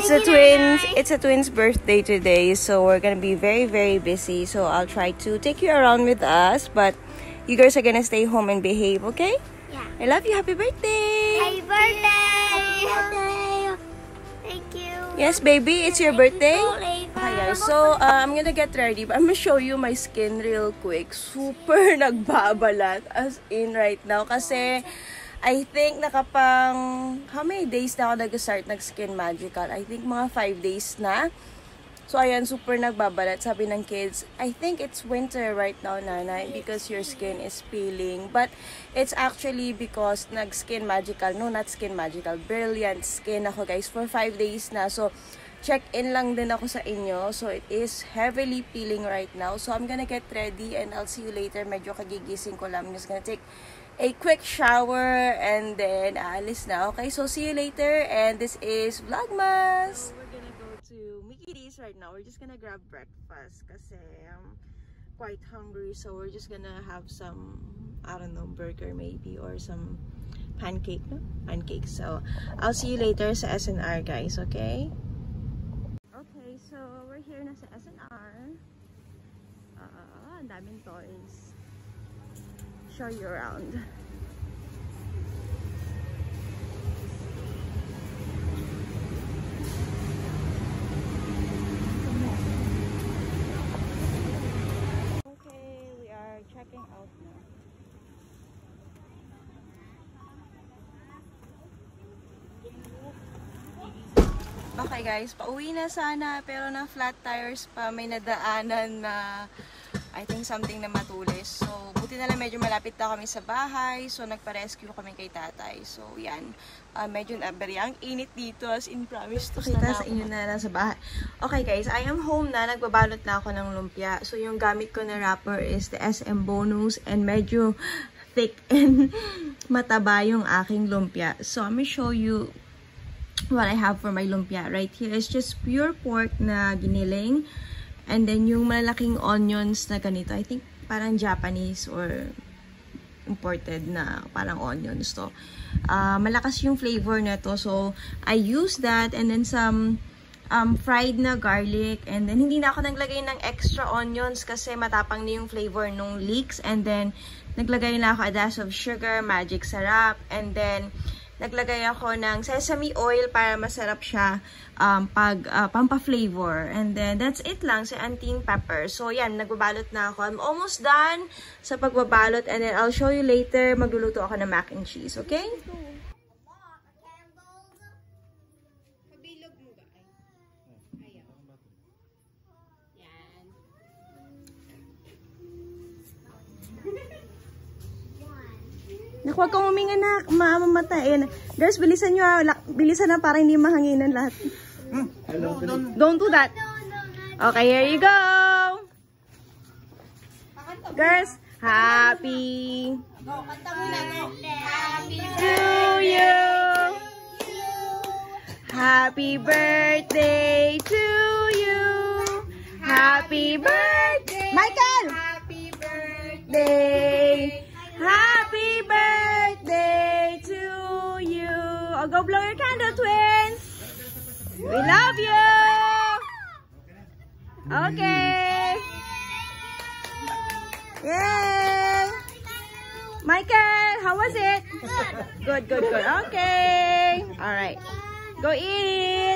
It's a twins birthday today, so we're gonna be very, very busy. So I'll try to take you around with us, but you guys are gonna stay home and behave, okay? Yeah. I love you. Happy birthday! Happy birthday! Thank you. Yes, baby, it's your birthday. Hi guys, so I'm gonna get ready, but I'm gonna show you my skin real quick. Super nagbabalat as in right now kasi I think nakapang how many days na ako nag-start nag-Skin Magical? I think mga 5 days na. So ayan, super nagbabalat. Sabi ng kids, I think it's winter right now, nanay, because your skin is peeling. But it's actually because nag-Skin Magical. No, not Skin Magical. Brilliant Skin ako, guys, for 5 days na. So check-in lang din ako sa inyo. So it is heavily peeling right now. So I'm gonna get ready and I'll see you later. Medyo kagigising ko lang. I'm just gonna take a quick shower and then aalis na. Okay, so see you later, and this is Vlogmas. So we're gonna go to Mickey D's right now. We're just gonna grab breakfast kasi I'm quite hungry, so we're just gonna have some, I don't know, burger maybe or some pancake, no? Pancakes. So I'll see you later sa SNR, guys, okay? Okay, so we're here na sa SNR. Ang daming toys. Show you around. Okay, we are checking out now. Okay guys, pauwi na sana pero na flat tires pa, may nadaanan na I think something na matulis. So, buti na lang medyo malapit na kami sa bahay. So, nagpa-rescue kami kay tatay. So, yan. Medyo ang init dito. As in, promise to kita sa inyo na nasa bahay. Okay guys, I am home na. Nagbabalot na ako ng lumpia. So, yung gamit ko na wrapper is the SM Bonus. And medyo thick and mataba yung aking lumpia. So, I'm gonna show you what I have for my lumpia. Right here is just pure pork na giniling. And then, yung malaking onions na ganito, I think parang Japanese or imported na parang onions to. Malakas yung flavor na to. So, I use that and then some fried na garlic. And then, hindi na ako naglagay ng extra onions kasi matapang na yung flavor nung leeks. And then, naglagay na ako a dash of sugar, magic sarap. And then, naglagay ako ng sesame oil para masarap siya pampa-flavor. And then, that's it lang sa anting pepper. So, yan, nagbabalot na ako. I'm almost done sa pagbabalot. And then, I'll show you later. Magluluto ako ng mac and cheese. Okay? Naku, huwag kang huminga na, mamamatay. Guys, bilisan nyo, bilisan na para hindi mahanginan lahat. Don't do that. Okay, here you go. Girls, happy to you. Happy birthday to you. Happy birthday. Michael! Happy birthday. Happy birthday to you. Oh, go blow your candle, twins. We love you. Okay. Yay. Michael, how was it? Good, good, good. Okay. All right. Go eat.